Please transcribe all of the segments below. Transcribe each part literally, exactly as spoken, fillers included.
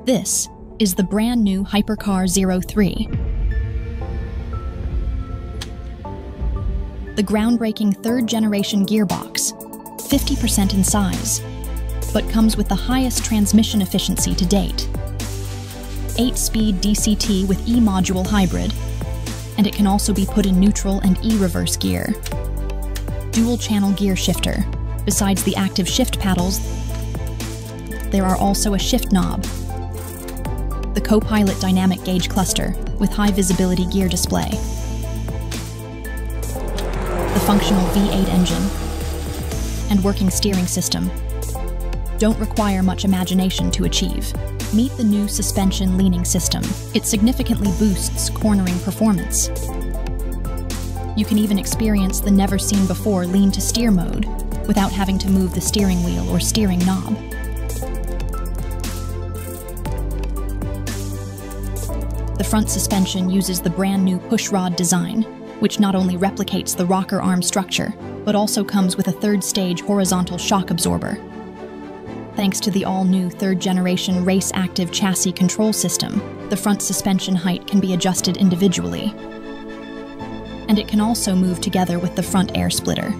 This is the brand new Hypercar zero three. The groundbreaking third-generation gearbox, fifty percent in size, but comes with the highest transmission efficiency to date. eight-speed D C T with E-module hybrid, and it can also be put in neutral and E-reverse gear. Dual-channel gear shifter. Besides the active shift paddles, there are also a shift knob. The co-pilot dynamic gauge cluster with high-visibility gear display. The functional V eight engine and working steering system don't require much imagination to achieve. Meet the new suspension leaning system. It significantly boosts cornering performance. You can even experience the never-seen-before lean-to-steer mode without having to move the steering wheel or steering knob. The front suspension uses the brand new pushrod design, which not only replicates the rocker arm structure, but also comes with a third-stage horizontal shock absorber. Thanks to the all-new third-generation race-active chassis control system, the front suspension height can be adjusted individually. And it can also move together with the front air splitter.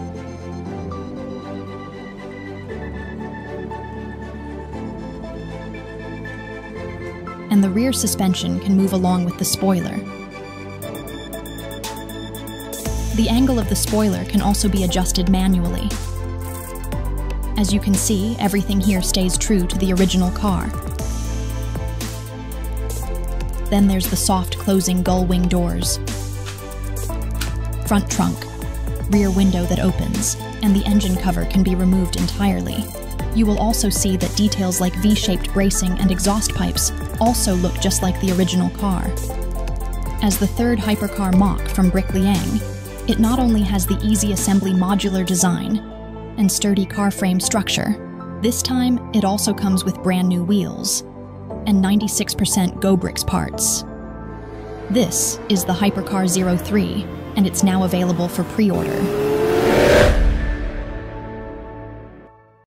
And the rear suspension can move along with the spoiler. The angle of the spoiler can also be adjusted manually. As you can see, everything here stays true to the original car. Then there's the soft closing gull wing doors, front trunk, rear window that opens, and the engine cover can be removed entirely. You will also see that details like V-shaped bracing and exhaust pipes also look just like the original car. As the third Hypercar M O C from Liang, it not only has the easy assembly modular design and sturdy car frame structure, this time it also comes with brand new wheels and ninety-six percent GoBricks parts. This is the Hypercar zero three, and it's now available for pre-order.